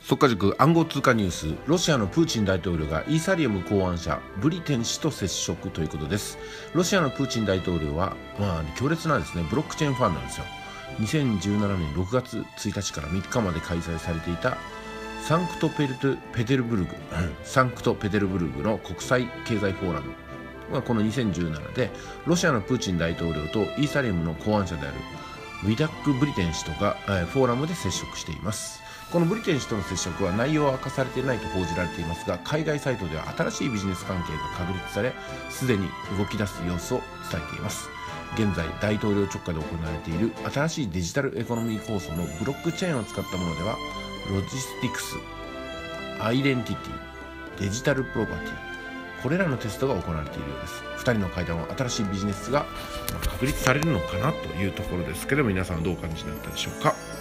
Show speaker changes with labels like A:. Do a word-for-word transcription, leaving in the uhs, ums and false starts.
A: 速稼塾暗号通貨ニュース。ロシアのプーチン大統領がイーサリアム考案者ブリテン氏と接触ということです。ロシアのプーチン大統領は、まあ、強烈なですねブロックチェーンファンなんですよ。にせんじゅうななねんろくがつついたちからみっかまで開催されていたサンクトペルトペテルブルグサンクトペテルブルグの国際経済フォーラム、まあ、このにせんじゅうななでロシアのプーチン大統領とイーサリアムの考案者であるウィダック・ブリテン氏とが、えー、フォーラムで接触しています。このブリテン氏との接触は内容は明かされていないと報じられていますが、海外サイトでは新しいビジネス関係が確立され、すでに動き出す様子を伝えています。現在大統領直下で行われている新しいデジタルエコノミー構想のブロックチェーンを使ったものでは、ロジスティクス、アイデンティティ、デジタルプロパティ、これらのテストが行われているようです。ふたりの会談は新しいビジネスが確立されるのかなというところですけども、皆さんはどうお感じになったでしょうか。